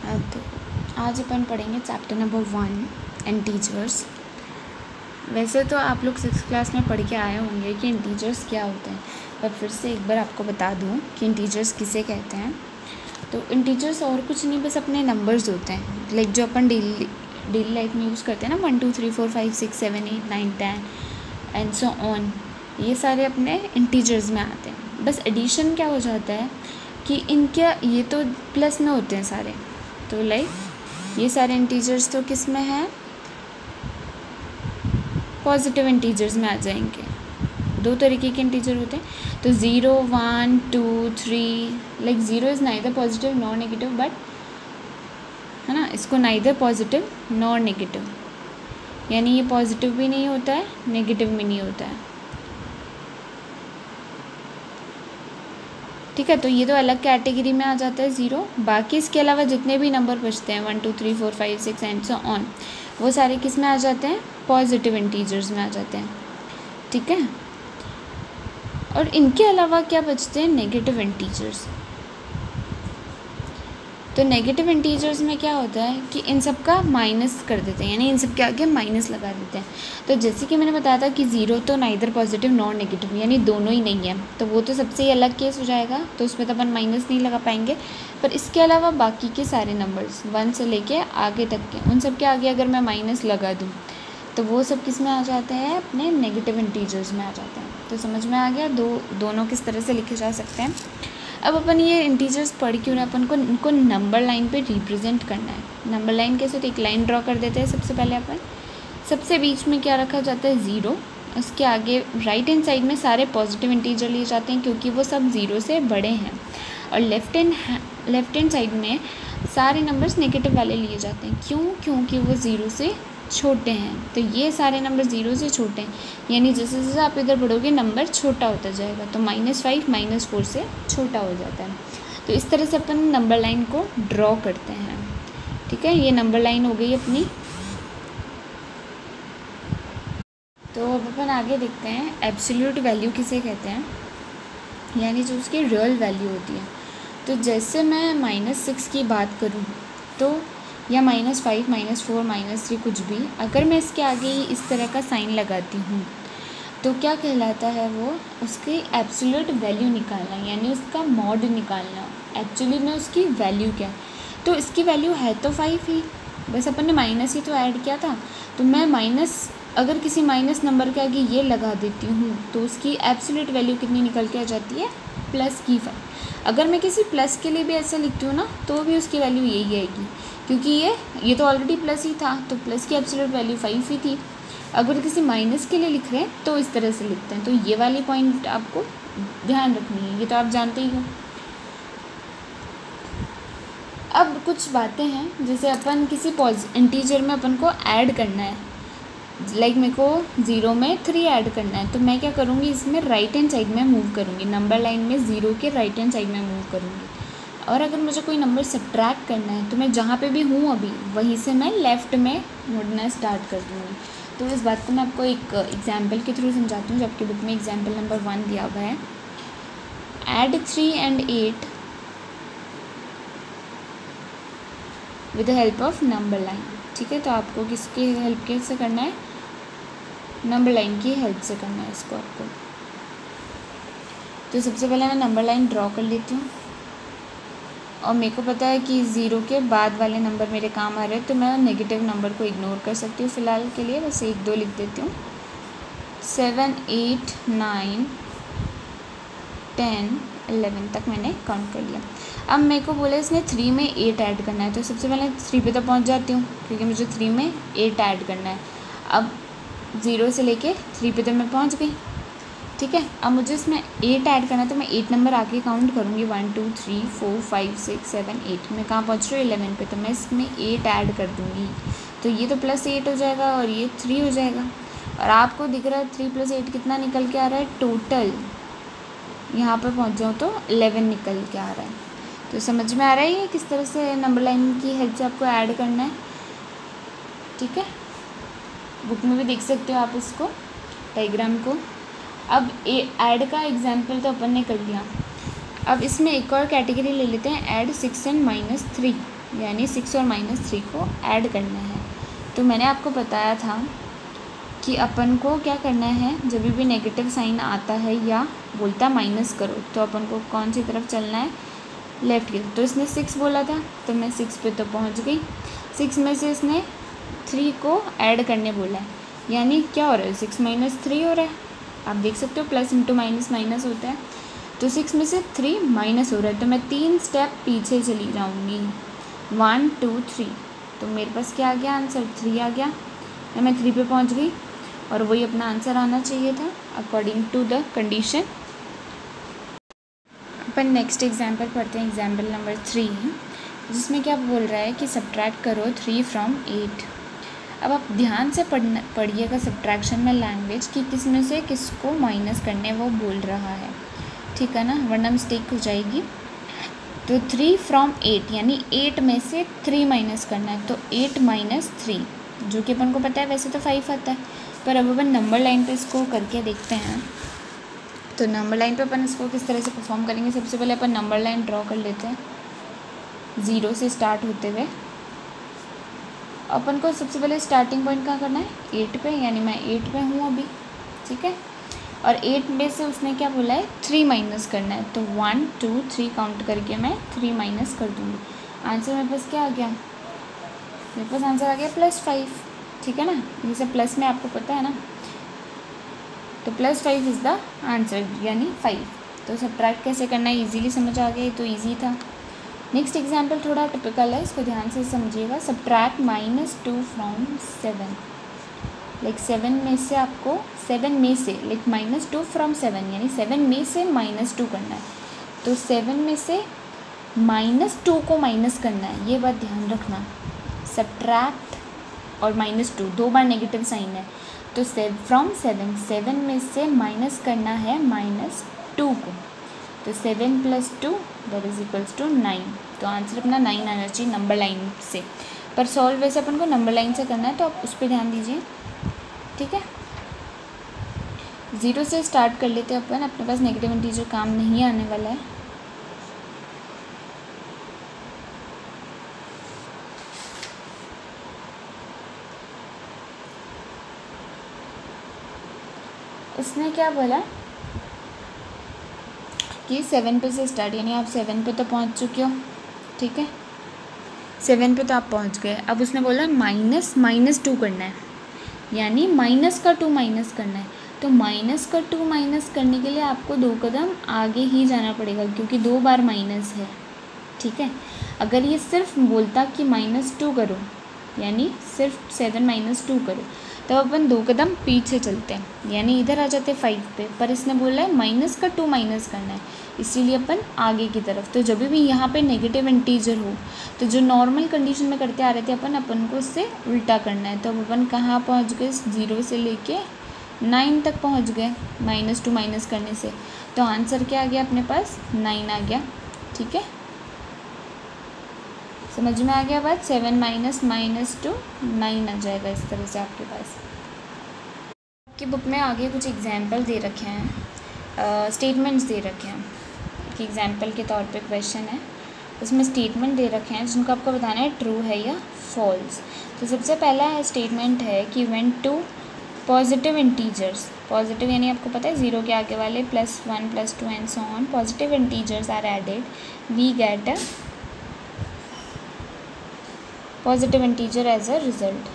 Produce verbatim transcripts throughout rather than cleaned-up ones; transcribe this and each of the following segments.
तो आज अपन पढ़ेंगे चैप्टर नंबर वन इंटीजर्स। वैसे तो आप लोग सिक्स क्लास में पढ़ के आए होंगे कि इंटीजर्स क्या होते हैं, पर फिर से एक बार आपको बता दूं कि इंटीजर्स किसे कहते हैं। तो इंटीजर्स और कुछ नहीं, बस अपने नंबर्स होते हैं, लाइक जो अपन डेली डेली लाइफ में यूज़ करते हैं ना, one two three four five six seven eight nine ten and so on, ये सारे अपने इंटीजर्स में आते हैं। बस एडिशन क्या हो जाता है कि इनके ये तो प्लस में होते हैं सारे, तो लाइक ये सारे इंटीजर्स तो किस में है, पॉजिटिव इंटीजर्स में आ जाएंगे। दो तरीके के इंटीजर होते हैं, तो zero one two three, like zero is neither positive nor negative, but है ना, इसको नाइदर पॉजिटिव नॉर नेगेटिव, यानी ये पॉजिटिव भी नहीं होता है नेगेटिव भी नहीं होता है। ठीक है, तो ये तो अलग कैटेगरी में आ जाता है ज़ीरो। बाकी इसके अलावा जितने भी नंबर बचते हैं one two three four five six and so on, वो सारे किस में आ जाते हैं, पॉजिटिव इंटीजर्स में आ जाते हैं। ठीक है, और इनके अलावा क्या बचते हैं, नेगेटिव इंटीजर्स। तो नेगेटिव इंटीजर्स में क्या होता है कि इन सब का माइनस कर देते हैं, यानी इन सब के आगे माइनस लगा देते हैं। तो जैसे कि मैंने बताया था कि ज़ीरो तो नाइदर पॉजिटिव नॉर नेगेटिव, यानी दोनों ही नहीं है, तो वो तो सबसे ही अलग केस हो जाएगा, तो उसमें तो अपन माइनस नहीं लगा पाएंगे। पर इसके अलावा बाकी के सारे नंबर्स वन से लेके आगे तक के, उन सब के आगे अगर मैं माइनस लगा दूँ तो वो सब किस में आ जाते हैं, अपने नेगेटिव इंटीजर्स में आ जाते हैं। तो समझ में आ गया दो दोनों किस तरह से लिखे जा सकते हैं। अब अपन ये इंटीजर्स पढ़ क्यों रहे, अपन को इनको नंबर लाइन पे रिप्रेजेंट करना है। नंबर लाइन कैसे, तो एक लाइन ड्रॉ कर देते हैं सबसे पहले अपन। सबसे बीच में क्या रखा जाता है, ज़ीरो। उसके आगे राइट हैंड साइड में सारे पॉजिटिव इंटीजर लिए जाते हैं क्योंकि वो सब ज़ीरो से बड़े हैं, और left hand left hand side में सारे नंबर्स नेगेटिव वाले लिए जाते हैं। क्यों, क्योंकि वो ज़ीरो से छोटे हैं। तो ये सारे नंबर ज़ीरो से छोटे हैं, यानी जैसे जैसे आप इधर बढ़ोगे नंबर छोटा होता जाएगा। तो माइनस फाइव माइनस फोर से छोटा हो जाता है। तो इस तरह से अपन नंबर लाइन को ड्रॉ करते हैं। ठीक है, ये नंबर लाइन हो गई अपनी। तो अब अपन आगे देखते हैं एब्सोल्यूट वैल्यू किसे कहते हैं, यानी जो उसकी रियल वैल्यू होती है। तो जैसे मैं माइनस सिक्स की बात करूँ तो, या minus five minus four minus three, कुछ भी अगर मैं इसके आगे इस तरह का साइन लगाती हूँ तो क्या कहलाता है, वो उसकी एब्सोल्यूट वैल्यू निकालना, यानी उसका मॉड निकालना। एक्चुअली में उसकी वैल्यू क्या है, तो इसकी वैल्यू है तो फाइव ही, बस अपन ने माइनस ही तो ऐड किया था। तो मैं माइनस, अगर किसी माइनस नंबर के आगे ये लगा देती हूँ तो उसकी एब्सोल्यूट वैल्यू कितनी निकल के आ जाती है, प्लस की फाइव। अगर मैं किसी प्लस के लिए भी ऐसा लिखती हूँ ना, तो भी उसकी वैल्यू यही आएगी, क्योंकि ये ये तो ऑलरेडी प्लस ही था, तो प्लस की एब्सोल्यूट वैल्यू फाइव ही थी। अगर किसी माइनस के लिए लिख रहे हैं तो इस तरह से लिखते हैं। तो ये वाली पॉइंट आपको ध्यान रखनी है, ये तो आप जानते ही हो। अब कुछ बातें हैं, जैसे अपन किसी इंटीजर में अपन को ऐड करना है, लाइक मेरे को ज़ीरो में थ्री ऐड करना है, तो मैं क्या करूँगी, इसमें राइट हैंड साइड में मूव करूँगी, नंबर लाइन में ज़ीरो के राइट हैंड साइड में मूव करूँगी। और अगर मुझे कोई नंबर सब्ट्रैक्ट करना है तो मैं जहाँ पे भी हूँ अभी वहीं से मैं लेफ़्ट में मुड़ना स्टार्ट कर दूँगी। तो इस बात को मैं आपको एक एग्जांपल के थ्रू समझाती हूँ, जो आपकी बुक में एग्जांपल नंबर वन दिया हुआ है। Add three and eight with the help of number line. ठीक है, तो आपको किसकी हेल्प कैसे करना है, नंबर लाइन की हेल्प से करना है इसको आपको। तो सबसे पहले मैं नंबर लाइन ड्रॉ कर लेती हूँ, और मेरे को पता है कि ज़ीरो के बाद वाले नंबर मेरे काम आ रहे हैं, तो मैं नेगेटिव नंबर को इग्नोर कर सकती हूँ फ़िलहाल के लिए, बस एक दो लिख देती हूँ। Seven eight nine ten eleven तक मैंने काउंट कर लिया। अब मेरे को बोला इसने थ्री में एट ऐड करना है, तो सबसे पहले थ्री पे तो पहुँच जाती हूँ क्योंकि मुझे थ्री में एट ऐड करना है। अब ज़ीरो से लेके थ्री पे तो मैं पहुँच गई। ठीक है, अब मुझे इसमें एट ऐड करना है, तो मैं एट नंबर आके काउंट करूँगी, one two three four five six seven eight. मैं कहाँ पहुँच रही हूँ, इलेवन पे, तो मैं इसमें एट ऐड कर दूँगी। तो ये तो प्लस एट हो जाएगा और ये थ्री हो जाएगा। और आपको दिख रहा है थ्री प्लस एट कितना निकल के आ रहा है, टोटल यहाँ पर पहुँच जाऊँ तो इलेवन निकल के आ रहा है। तो समझ में आ रहा है ये किस तरह से नंबर लाइन की हेल्प से आपको ऐड करना है। ठीक है, बुक में भी देख सकते हो आप इसको, डायग्राम को। अब ए ऐड का एग्जाम्पल तो अपन ने कर लिया। अब इसमें एक और कैटेगरी ले लेते हैं, add six and minus three, यानी सिक्स और माइनस थ्री को ऐड करना है। तो मैंने आपको बताया था कि अपन को क्या करना है, जब भी नेगेटिव साइन आता है या बोलता माइनस करो तो अपन को कौन सी तरफ चलना है, लेफ़्ट की। तो इसने सिक्स बोला था तो मैं सिक्स पे तो पहुंच गई। सिक्स में से इसने थ्री को ऐड करने बोला है, यानी क्या हो रहा है, सिक्स माइनस थ्री हो रहा है। आप देख सकते हो प्लस इंटू माइनस माइनस होता है, तो सिक्स में से थ्री माइनस हो रहा है, तो मैं तीन स्टेप पीछे चली जाऊँगी, वन टू थ्री। तो मेरे पास क्या आ गया आंसर, थ्री आ गया। मैं थ्री पे पहुंच गई और वही अपना आंसर आना चाहिए था अकॉर्डिंग टू द कंडीशन। अपन नेक्स्ट एग्जांपल पढ़ते हैं, एग्जांपल नंबर थ्री, जिसमें क्या बोल रहा है कि सब्ट्रैक्ट करो थ्री फ्रॉम एट। अब आप ध्यान से पढ़ना पढ़िएगा सब्ट्रैक्शन में लैंग्वेज कि किस में से किसको माइनस करने वो बोल रहा है, ठीक है ना, वरना मिस्टेक हो जाएगी। तो थ्री फ्रॉम एट यानी एट में से थ्री माइनस करना है, तो एट माइनस थ्री, जो कि अपन को पता है वैसे तो फाइव आता है, पर अब अपन नंबर लाइन पे इसको करके देखते हैं। तो नंबर लाइन पे अपन इसको किस तरह से परफॉर्म करेंगे, सबसे पहले अपन नंबर लाइन ड्रॉ कर लेते हैं ज़ीरो से स्टार्ट होते हुए। अपन को सबसे पहले स्टार्टिंग पॉइंट कहाँ करना है, एट पे, यानी मैं एट पे हूँ अभी, ठीक है। और एट में से उसने क्या बोला है, थ्री माइनस करना है, तो वन टू थ्री काउंट करके मैं थ्री माइनस कर दूँगी। आंसर मेरे पास क्या आ गया, मेरे पास आंसर आ गया प्लस फाइव, ठीक है ना। जैसे प्लस में आपको पता है ना, तो plus five is the answer, यानी फाइव। तो सब्ट्रैक्ट कैसे करना है इजीली समझ आ गया, ये तो इजी था। नेक्स्ट एग्जांपल थोड़ा टिपिकल है, इसको ध्यान से समझिएगा। Subtract minus two from seven, like seven में से आपको सेवन में से like minus two from seven, यानी सेवन में से माइनस टू करना है। तो सेवन में से माइनस टू को माइनस करना है, ये बात ध्यान रखना। सब्ट्रैक्ट और माइनस टू दो बार नेगेटिव साइन है, तो सेव फ्रॉम सेवन, सेवन में से माइनस करना है माइनस टू को, तो seven plus two that is equals to nine. तो आंसर अपना नाइन आना चाहिए नंबर लाइन से, पर सॉल्व वैसे अपन को नंबर लाइन से करना है, तो आप उस पर ध्यान दीजिए, ठीक है। ज़ीरो से स्टार्ट कर लेते हैं अपन, अपने पास नेगेटिव इंटीजर काम नहीं आने वाला है। उसने क्या बोला कि सेवन पे से स्टार्ट, यानी आप सेवन पे तो पहुंच चुके हो, ठीक है, सेवन पे तो आप पहुंच गए। अब उसने बोला माइनस माइनस टू करना है, यानी माइनस का टू माइनस करना है। तो माइनस का टू माइनस करने के लिए आपको दो कदम आगे ही जाना पड़ेगा, क्योंकि दो बार माइनस है, ठीक है। अगर ये सिर्फ बोलता कि माइनस टू करो, यानी सिर्फ सेवन माइनस टू करो, तब तो अपन दो कदम पीछे चलते हैं, यानी इधर आ जाते फाइव पे, पर इसने बोला है माइनस का टू माइनस करना है, इसीलिए अपन आगे की तरफ। तो जब भी यहाँ पे नेगेटिव इंटीजर हो, तो जो नॉर्मल कंडीशन में करते आ रहे थे अपन अपन को उससे उल्टा करना है। तो अब अपन कहाँ पहुँच गए, ज़ीरो से लेके नाइन तक पहुँच गए माइनस टू माइनस करने से। तो आंसर क्या आ गया अपने पास, नाइन आ गया, ठीक है। समझ में आ गया बात, seven minus minus two nine आ जाएगा इस तरह से आपके पास। आपकी बुक में आगे कुछ एग्जाम्पल दे रखे हैं, स्टेटमेंट्स दे रखे हैं कि एग्जाम्पल के तौर पे क्वेश्चन है, उसमें स्टेटमेंट दे रखे हैं जिनको आपको बताना है ट्रू है या फॉल्स। तो सबसे पहला है स्टेटमेंट है कि when two positive integers, positive यानी आपको पता है ज़ीरो के आगे वाले plus one plus two and so on, positive integers are added we get a positive integer as a result.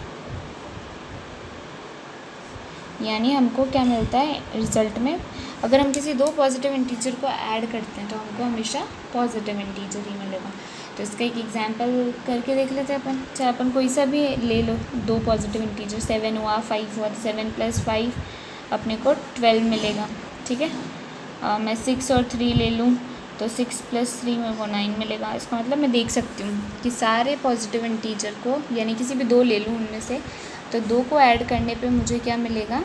यानी हमको क्या मिलता है रिजल्ट में, अगर हम किसी दो पॉजिटिव इंटीजर को ऐड करते हैं तो हमको हमेशा पॉजिटिव इंटीजर ही मिलेगा। तो इसका एक एग्जांपल करके देख लेते हैं अपन, चाहे अपन कोई सा भी ले लो, दो पॉजिटिव इंटीजर, सेवन हुआ फाइव हुआ, तो सेवन प्लस फाइव अपने को ट्वेल्व मिलेगा, ठीक है। आ, मैं सिक्स और थ्री ले लूँ तो सिक्स प्लस थ्री मेरे को नाइन मिलेगा। इसका मतलब मैं देख सकती हूँ कि सारे पॉजिटिव इंटीजर को, यानी किसी भी दो ले लूँ उनमें से, तो दो को ऐड करने पे मुझे क्या मिलेगा,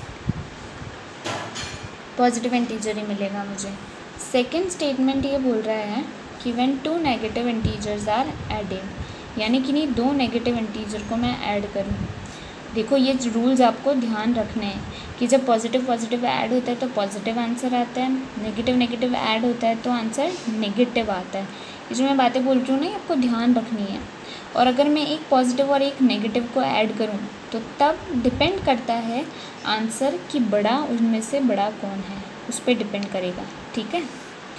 पॉजिटिव इंटीजर ही मिलेगा मुझे। सेकंड स्टेटमेंट ये बोल रहा है कि when two negative integers are added, यानी कि नहीं दो नेगेटिव इंटीजर को मैं ऐड करूँ। देखो ये रूल्स आपको ध्यान रखने हैं कि जब पॉजिटिव पॉजिटिव ऐड होता है तो पॉजिटिव आंसर आता है, नेगेटिव नेगेटिव ऐड होता है तो आंसर नेगेटिव आता है। ये जो मैं बातें बोल रही हूँ ना, आपको ध्यान रखनी है। और अगर मैं एक पॉजिटिव और एक नेगेटिव को ऐड करूँ तो तब डिपेंड करता है आंसर कि बड़ा उनमें से बड़ा कौन है, उस पर डिपेंड करेगा। ठीक है,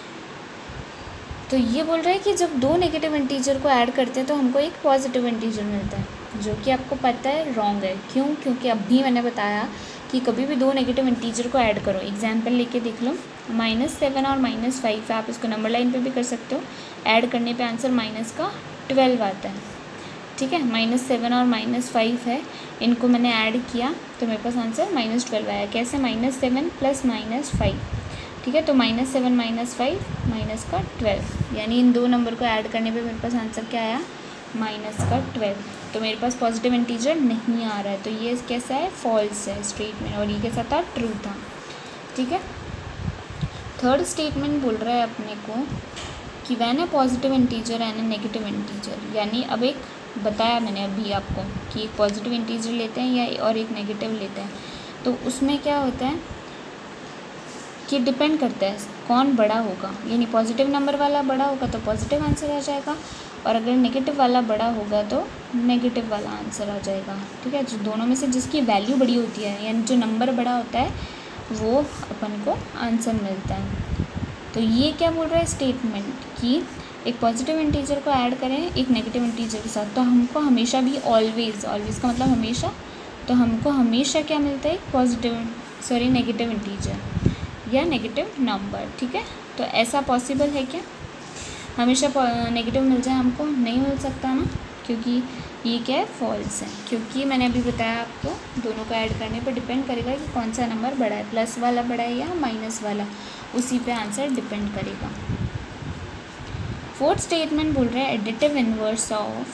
तो ये बोल रहा है कि जब दो नेगेटिव इंटीजर को ऐड करते हैं तो हमको एक पॉजिटिव इंटीजर मिलता है, जो कि आपको पता है रॉन्ग है। क्यों? क्योंकि अभी मैंने बताया कि कभी भी दो नेगेटिव इंटीजर को ऐड करो, एग्जाम्पल लेके देख लो, माइनस सेवन और माइनस फाइव, आप इसको नंबर लाइन पे भी कर सकते हो। ऐड करने पे आंसर माइनस का ट्वेल्व आता है। ठीक है, माइनस सेवन और माइनस फाइव है, इनको मैंने ऐड किया तो मेरे पास आंसर माइनस ट्वेल्व आया। कैसे? Minus seven plus minus five. ठीक है, तो minus seven minus five minus का ट्वेल्व, यानी इन दो नंबर को ऐड करने पे मेरे पास आंसर क्या आया? माइनस का ट्वेल्व। तो मेरे पास पॉजिटिव इंटीजर नहीं आ रहा है, तो ये कैसा है? फॉल्स है स्टेटमेंट, और ये कैसा था? ट्रू था। ठीक है, थर्ड स्टेटमेंट बोल रहा है अपने को कि when a positive integer and a negative integer, यानी अब एक बताया मैंने अभी आपको कि एक पॉजिटिव इंटीजर लेते हैं या और एक नेगेटिव लेते हैं, तो उसमें क्या होता है कि डिपेंड करता है कौन बड़ा होगा, यानी पॉजिटिव नंबर वाला बड़ा होगा तो पॉजिटिव आंसर आ जाएगा, और अगर नेगेटिव वाला बड़ा होगा तो नेगेटिव वाला आंसर आ जाएगा। ठीक है, जो दोनों में से जिसकी वैल्यू बड़ी होती है, यानी जो नंबर बड़ा होता है वो अपन को आंसर मिलता है। तो ये क्या बोल रहा है स्टेटमेंट कि एक पॉजिटिव इंटीजर को ऐड करें एक नेगेटिव इंटीजर के साथ, तो हमको हमेशा भी ऑलवेज, ऑलवेज का मतलब हमेशा, तो हमको हमेशा क्या मिलता है? पॉजिटिव सॉरी नेगेटिव इंटीजर या नेगेटिव नंबर। ठीक है, तो ऐसा पॉसिबल है क्या हमेशा नेगेटिव मिल जाए? हमको नहीं मिल सकता ना, क्योंकि ये क्या है? फॉल्स है। क्योंकि मैंने अभी बताया आपको दोनों को ऐड करने पर डिपेंड करेगा कि कौन सा नंबर बड़ा है, प्लस वाला बड़ा है या माइनस वाला, उसी पे आंसर डिपेंड करेगा। फोर्थ स्टेटमेंट बोल रहा है additive inverse of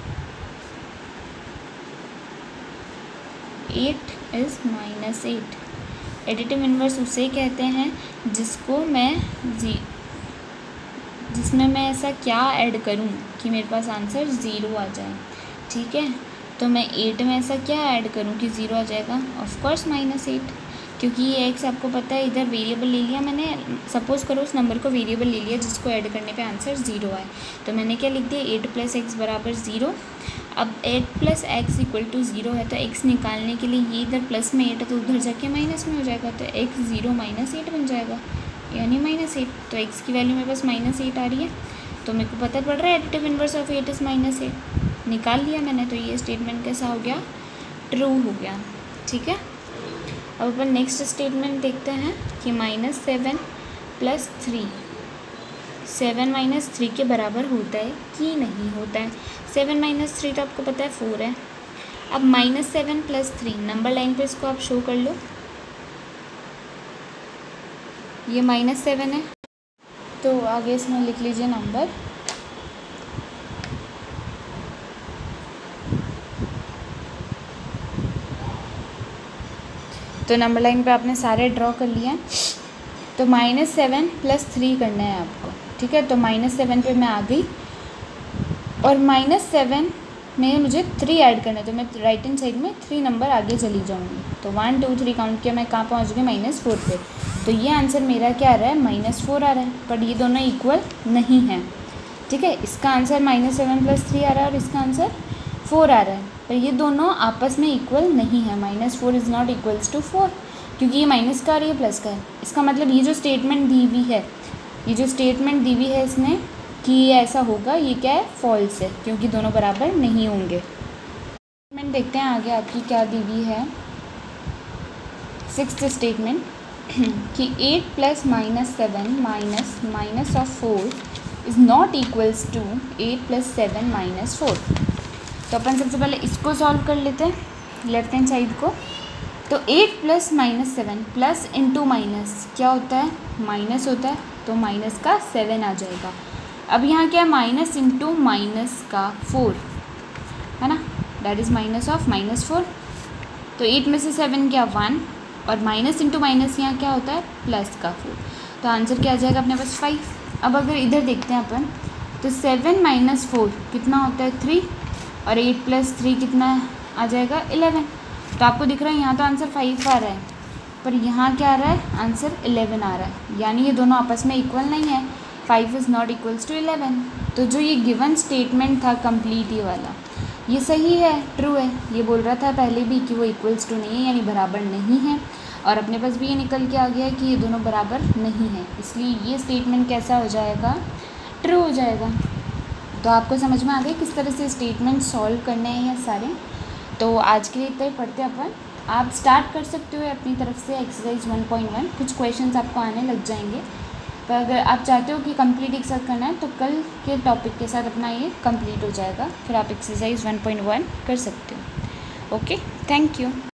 eight is minus eight. Additive inverse उसे कहते हैं जिसको मैं जी जिसमें मैं ऐसा क्या ऐड करूं कि मेरे पास आंसर ज़ीरो आ जाए। ठीक है, तो मैं एट में ऐसा क्या ऐड करूं कि ज़ीरो आ जाएगा? ऑफ कोर्स माइनस एट, क्योंकि ये एक्स आपको पता है इधर वेरिएबल ले लिया मैंने, सपोज़ करो उस नंबर को वेरिएबल ले लिया जिसको ऐड करने पे आंसर ज़ीरो आए, तो मैंने क्या लिख दिया? एट प्लस एक्स बराबर ज़ीरो। अब eight plus x equal to zero है, तो एक्स निकालने के लिए ये इधर प्लस में एट है तो उधर जाके माइनस में हो जाएगा, तो एक्स ज़ीरो माइनस एट बन जाएगा, यानी माइनस एट। तो एक्स की वैल्यू मेरे पास माइनस एट आ रही है, तो मेरे को पता पड़ रहा है additive inverse of eight is minus eight, निकाल लिया मैंने, तो ये स्टेटमेंट कैसा हो गया? ट्रू हो गया। ठीक है, अब अपन नेक्स्ट स्टेटमेंट देखते हैं कि minus seven plus three, seven minus three के बराबर होता है कि नहीं होता है? सेवन माइनस थ्री तो आपको पता है फोर है। अब minus seven plus three, number line पे इसको आप शो कर लो, ये माइनस सेवन है, तो आगे इसमें लिख लीजिए नंबर, तो नंबर लाइन पे आपने सारे ड्रॉ कर लिए हैं। तो माइनस सेवन प्लस थ्री करना है आपको। ठीक है, तो माइनस सेवन पे मैं आ गई और माइनस सेवन में मुझे थ्री ऐड करना है, तो मैं राइट हैंड साइड में थ्री नंबर आगे चली जाऊँगी, तो वन टू थ्री काउंट किया, मैं कहाँ पहुँच गई? माइनस फोर पे। तो ये आंसर मेरा क्या आ रहा है? माइनस फोर आ रहा है, पर ये दोनों इक्वल नहीं हैं। ठीक है, इसका answer minus seven plus three आ रहा है और इसका आंसर फोर आ रहा है, पर ये दोनों आपस में इक्वल नहीं है। Minus four is not equals to four, क्योंकि ये माइनस का और ये प्लस का है। इसका मतलब ये जो स्टेटमेंट दी हुई है, ये जो स्टेटमेंट दी हुई है इसमें कि ये ऐसा होगा, ये क्या है? फॉल्स है, क्योंकि दोनों बराबर नहीं होंगे। स्टेटमेंट देखते हैं आगे आपकी क्या दी हुई है। सिक्स्थ स्टेटमेंट कि eight plus minus seven minus minus of four is not equals to eight plus seven minus four. तो अपन सबसे पहले इसको सॉल्व कर लेते हैं, लेफ्ट हैंड साइड को। तो eight plus minus seven, plus into minus क्या होता है? माइनस होता है, तो माइनस का सेवन आ जाएगा। अब यहाँ क्या है? माइनस इंटू माइनस का फोर है ना, that is minus of minus four. तो एट में से सेवन क्या? वन, और माइनस इंटू माइनस यहाँ क्या होता है? प्लस का फोर। तो आंसर क्या आ जाएगा अपने पास? फाइव। अब अगर इधर देखते हैं अपन, तो सेवन माइनस फोर कितना होता है? थ्री, और एट प्लस थ्री कितना आ जाएगा? इलेवन। तो आपको दिख रहा है यहाँ तो आंसर फाइव आ रहा है, पर यहाँ क्या आ रहा है? आंसर इलेवन आ रहा है, यानी ये दोनों आपस में इक्वल नहीं है। Five is not equals to eleven. तो जो ये गिवन स्टेटमेंट था कंप्लीट ये वाला, ये सही है, ट्रू है। ये बोल रहा था पहले भी कि वो इक्वल्स टू नहीं है यानी बराबर नहीं है, और अपने पास भी ये निकल के आ गया है कि ये दोनों बराबर नहीं है, इसलिए ये स्टेटमेंट कैसा हो जाएगा, ट्रू हो जाएगा। तो आपको समझ में आ गया किस तरह से स्टेटमेंट सॉल्व करने हैं ये सारे। तो आज के लिए इतना ही पढ़ते हैं अपन। आप स्टार्ट कर सकते हो अपनी तरफ से एक्सरसाइज वन पॉइंट वन, कुछ क्वेश्चंस आपको आने लग जाएंगे। पर अगर आप चाहते हो कि कंप्लीट एक साथ करना है तो कल के टॉपिक के साथ अपना ये कंप्लीट हो जाएगा, फिर आप एक्सरसाइज वन पॉइंट वन कर सकते हो। Okay, thank you.